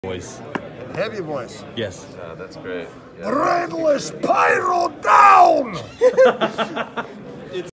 Voice. Heavy voice. Yes. That's great. Yeah. Brainless Pyro down!